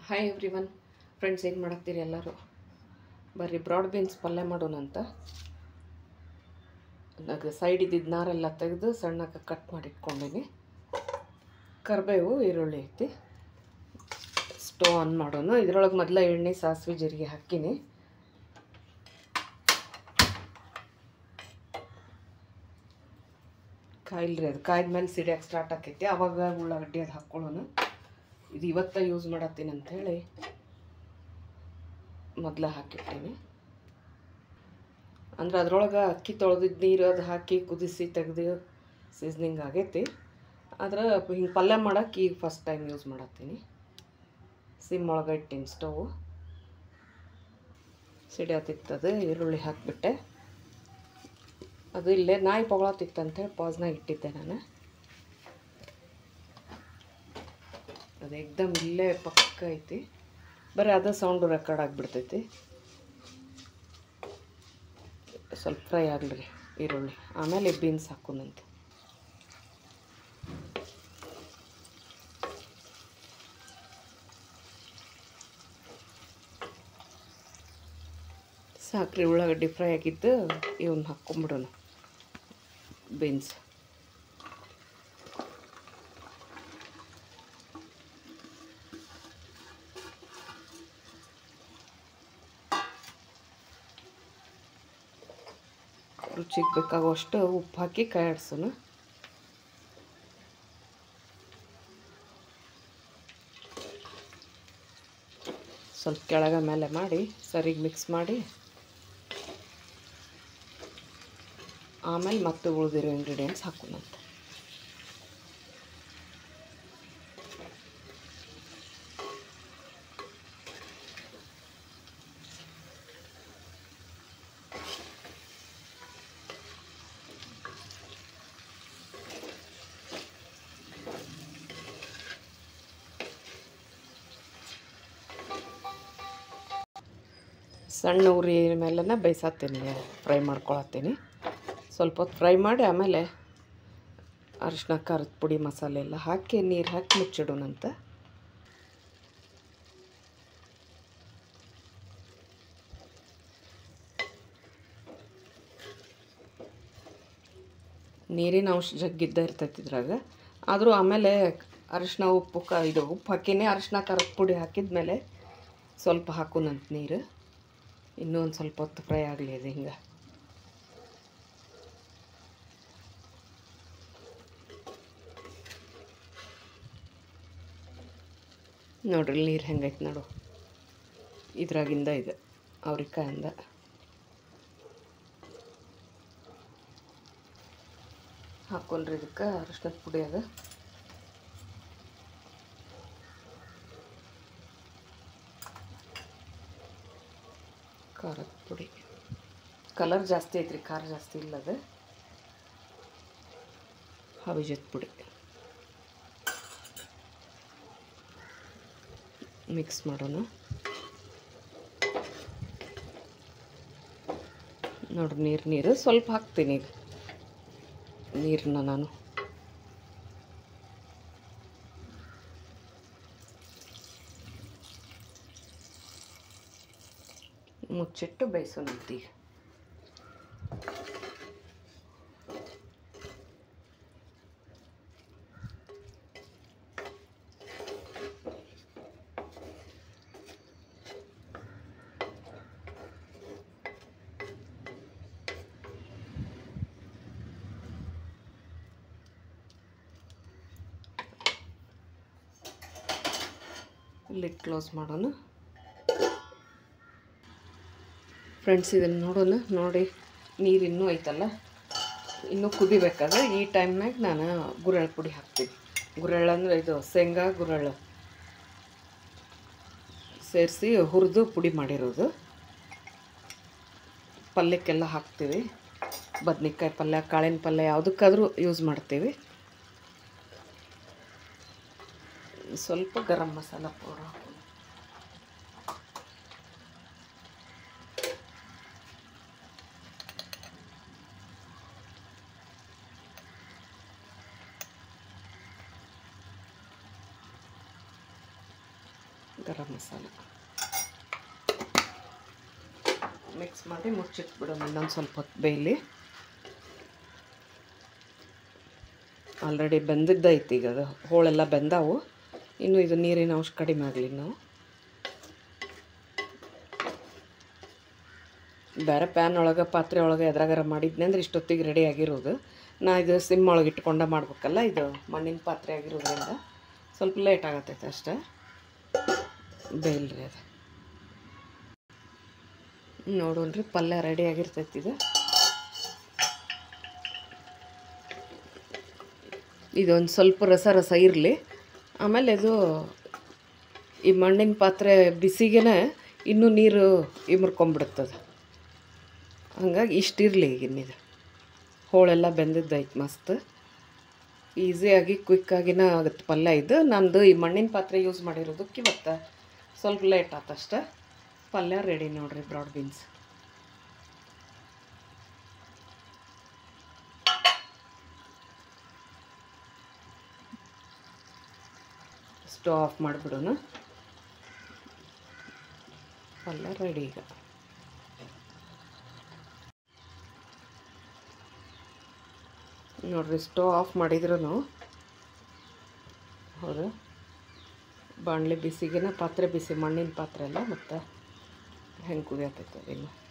Hi everyone friends, ಏನು ಮಾಡತ್ತೀರಿ ಎಲ್ಲರೂ? ಬರ್ರಿ ಬ್ರಾಡ್ ಬೀನ್ಸ್ ಪಲ್ಯ ಮಾಡೋಣ ಅಂತ. ನನಗೆ ಸೈಡ್ ಇದ್ದಿದ್ದು ನಾರೆಲ್ಲ ತೆಗೆದು ಸಣ್ಣಕ್ಕೆ ಕಟ್ ಮಾಡಿ ಇಟ್ಕೊಂಡೀನಿ. ಕರಿಬೇವು, ಈರುಳ್ಳಿ ಐತಿ. ಸ್ಟವ್ ಆನ್ ಮಾಡೋಣ. ಇದರೊಳಗೆ ಮೊದಲ ಎಣ್ಣೆ, ಸಾಸಿವೆ, ಜೀರಿಗೆ ಹಾಕೀನಿ. ಕಾಯಿಲ್ರಿ, ಅದು ಕಾಯ್ದ ಮೇಲೆ ಸಿಡಿಯೋಕೆ ಸ್ಟಾರ್ಟ್ ಆಕೈತಿ. ಆವಾಗ ಉಳ್ಳಾಗಡ್ಡಿ ಅದು ಹಾಕ್ಕೊಳ್ಳೋಣ. ಇದು ಇವತ್ತ ಯೂಸ್ ಮಾಡತ್ತೀನಿ ಅಂಥೇಳಿ ಮೊದಲ ಹಾಕಿರ್ತೀನಿ. ಅಂದ್ರೆ ಅದ್ರೊಳಗೆ ಅಕ್ಕಿ ತೊಳೆದಿದ್ದು ನೀರು ಅದು ಹಾಕಿ ಕುದಿಸಿ ತೆಗೆದು ಸೀಸ್ನಿಂಗ್ ಆಗೈತಿ. ಆದ್ರೆ ಹಿಂಗೆ ಪಲ್ಯ ಮಾಡೋಕೆ ಈಗ ಫಸ್ಟ್ ಟೈಮ್ ಯೂಸ್ ಮಾಡತ್ತೀನಿ. ಸಿಮ್ ಒಳಗೆ ಇಟ್ಟೀನಿ ಸ್ಟವ್. ಸಿಡಿಯತ್ತಿತ್ತದು, ಈರುಳ್ಳಿ ಹಾಕಿಬಿಟ್ಟೆ. ಅದು ಇಲ್ಲೇ ನಾಯಿ ಪೊಗಳತ್ತಿತ್ತು ಅಂಥೇಳಿ ಪಾಸ್ನಾಗ ಇಟ್ಟಿದ್ದೆ ನಾನು. ಅದು ಏಕ್ದಮ್ ಇಲ್ಲೇ ಪಕ್ಕ ಐತಿ. ಬರೀ ಅದು ಸೌಂಡು ರೆಕಾರ್ಡ್ ಆಗಿಬಿಡ್ತೈತಿ. ಸ್ವಲ್ಪ ಫ್ರೈ ಆಗಲಿ ಈರುಳ್ಳಿ, ಆಮೇಲೆ ಬೀನ್ಸ್ ಹಾಕೋಣಂತೆ. ಸಾಕ್ರಿ, ಉಳ್ಳಾಗಡ್ಡಿ ಫ್ರೈ ಆಗಿದ್ದು ಇವನ್ನ ಹಾಕ್ಕೊಂಬಿಡೋಣ. ಬೀನ್ಸ್ ರುಚಿಗೆ ಬೇಕಾಗುವಷ್ಟು ಉಪ್ಪು ಹಾಕಿ ಕಾಯಿ ಆಡ್ಸೋಣ. ಸ್ವಲ್ಪ ಕೆಳಗೆ ಮೇಲೆ ಮಾಡಿ ಸರಿಗೆ ಮಿಕ್ಸ್ ಮಾಡಿ ಆಮೇಲೆ ಮತ್ತೆ ಉಳಿದಿರೋ ಇಂಗ್ರೀಡಿಯೆಂಟ್ಸ್ ಹಾಕೋಣಂತೆ. ಸಣ್ಣ ಉರಿ ಮೇಲೆನ ಬೇಯಿಸತ್ತೀನಿ, ಫ್ರೈ ಮಾಡ್ಕೊಳತ್ತೀನಿ. ಸ್ವಲ್ಪ ಹೊತ್ತು ಫ್ರೈ ಮಾಡಿ ಆಮೇಲೆ ಅರಿಶಿನ, ಖಾರದ ಪುಡಿ, ಮಸಾಲೆ ಎಲ್ಲ ಹಾಕಿ ನೀರು ಹಾಕಿ ಮುಚ್ಚಿಡೋಣಂತ. ನೀರಿನ ಅಂಶ ಜಗ್ಗಿದ್ದ ಇರ್ತೈತಿ ಇದ್ರಾಗ. ಆದರೂ ಆಮೇಲೆ ಅರಿಶಿನ, ಉಪ್ಪು ಉಪ್ಪು ಹಾಕಿನೇ ಅರಿಶಿನ, ಖಾರದ ಪುಡಿ ಹಾಕಿದ್ಮೇಲೆ ಸ್ವಲ್ಪ ಹಾಕೋಣಂತ ನೀರು. ಇನ್ನೂ ಒಂದು ಸ್ವಲ್ಪ ಹೊತ್ತು ಫ್ರೈ ಆಗಲಿ ಅದು ಹಿಂಗೆ. ನೋಡ್ರಿ ನೀರು ಹೆಂಗೈತೆ ನೋಡು. ಇದ್ರಾಗಿಂದ ಇದೆ ಅವ್ರಿಕಾಯಿಂದ. ಹಾಕ್ಕೊಂಡ್ರಿ ಇದಕ್ಕೆ ಅರಿಶಿನದ ಪುಡಿ, ಅದು ಖಾರದ ಪುಡಿ. ಕಲರ್ ಜಾಸ್ತಿ ಐತ್ರಿ, ಖಾರ ಜಾಸ್ತಿ ಇಲ್ಲದು. ಹವಿಜದ ಪುಡಿ ಮಿಕ್ಸ್ ಮಾಡೋಣ. ನೋಡ್ರಿ ನೀರು ಸ್ವಲ್ಪ ಹಾಕ್ತೀನಿ. ಈಗ ನೀರನ್ನ ನಾನು ಮುಚ್ಚಿಟ್ಟು ಬೇಯಿಸೋಣಂತ. ಈಗ ಲಿಡ್ ಕ್ಲೋಸ್ ಮಾಡೋಣ. ಫ್ರೆಂಡ್ಸ್, ಇದನ್ನು ನೋಡೋಣ. ನೋಡಿ, ನೀರು ಇನ್ನೂ ಐತಲ್ಲ, ಇನ್ನೂ ಕುದಿಬೇಕಾದ್ರೆ ಈ ಟೈಮ್ನಾಗ ನಾನು ಗುರೆಳ್ಳು ಪುಡಿ ಹಾಕ್ತೀನಿ. ಗುರೆಳ್ಳು ಅಂದರೆ ಇದು ಶೇಂಗಾ ಗುರೆಳ್ಳು ಸೇರಿಸಿ ಹುರಿದು ಪುಡಿ ಮಾಡಿರೋದು. ಪಲ್ಯಕ್ಕೆಲ್ಲ ಹಾಕ್ತೀವಿ. ಬದ್ನೆಕಾಯಿ ಪಲ್ಯ, ಕಾಳಿನ ಪಲ್ಯ ಯಾವುದಕ್ಕಾದರೂ ಯೂಸ್ ಮಾಡ್ತೀವಿ. ಸ್ವಲ್ಪ ಗರಂ ಮಸಾಲ ಪೌಡರ್ ಹಾಕೋಣ. ಗರಂ ಮಸಾಲೆ ಮಿಕ್ಸ್ ಮಾಡಿ ಮುಚ್ಚಿಟ್ಬಿಡೋಣ. ಇನ್ನೊಂದು ಸ್ವಲ್ಪ ಹೊತ್ತು ಬೇಯಲಿ. ಆಲ್ರೆಡಿ ಬೆಂದಿದ್ದೈತಿ ಈಗ, ಅದು ಹೋಳೆಲ್ಲ ಬೆಂದಾವು. ಇನ್ನು ಇದು ನೀರಿನ ಅಂಶ ಕಡಿಮೆ ಆಗಲಿ. ನಾವು ಬೇರೆ ಪ್ಯಾನ್ ಒಳಗೆ ಪಾತ್ರೆ ಒಳಗೆ ಎದ್ರಾಗಾರ ಮಾಡಿದ್ನಿ ಅಂದ್ರೆ ಇಷ್ಟೊತ್ತಿಗೆ ರೆಡಿ ಆಗಿರೋದು. ನಾ ಇದು ಸಿಮ್ ಒಳಗೆ ಇಟ್ಕೊಂಡ ಮಾಡ್ಬೇಕಲ್ಲ, ಇದು ಮಣ್ಣಿನ ಪಾತ್ರೆ ಆಗಿರೋದ್ರಿಂದ ಸ್ವಲ್ಪ ಲೇಟ್ ಆಗತ್ತೈತೆ ಅಷ್ಟೇ. ಬೇಯಿಲ್ರಿ ಅದು. ನೋಡೋಣ್ರಿ, ಪಲ್ಯ ರೆಡಿ ಆಗಿರ್ತೈತಿ. ಇದೊಂದು ಸ್ವಲ್ಪ ರಸ ಇರಲಿ. ಆಮೇಲೆ ಇದು ಈ ಮಣ್ಣಿನ ಪಾತ್ರೆ ಬಿಸಿಗೆ ಇನ್ನೂ ನೀರು ಇಮ್ರ್ಕೊಂಬಿಡುತ್ತದೆ. ಹಂಗಾಗಿ ಇಷ್ಟಿರಲಿ. ಈಗಿನಿದು ಹೋಳೆಲ್ಲ ಬೆಂದಿದ್ದೈತೆ ಮಸ್ತ್. ಈಸಿಯಾಗಿ ಕ್ವಿಕ್ಕಾಗಿನ ಆಗುತ್ತೆ ಪಲ್ಯ ಇದು. ನಂದು ಈ ಮಣ್ಣಿನ ಪಾತ್ರೆ ಯೂಸ್ ಮಾಡಿರೋದಕ್ಕೆ ಇವತ್ತು ಸ್ವಲ್ಪ ಲೇಟ್ ಆತಷ್ಟೆ. ಪಲ್ಯ ರೆಡಿ ನೋಡಿರಿ, ಬ್ರಾಡ್ ಬೀನ್ಸ್. ಸ್ಟವ್ ಆಫ್ ಮಾಡಿಬಿಡೋಣ. ಪಲ್ಯ ರೆಡಿ ಈಗ. ನೋಡಿರಿ, ಸ್ಟವ್ ಆಫ್ ಮಾಡಿದ್ರೂ ಹೌದು, ಬಾಣಲೆ ಬಿಸಿಗೆ ಪಾತ್ರೆ ಬಿಸಿ, ಮಣ್ಣಿನ ಪಾತ್ರೆ ಅಲ್ಲ, ಮತ್ತು ಹೆಂಗೆ ಕುದಿಯತ್ತೈತೆ ಇನ್ನು.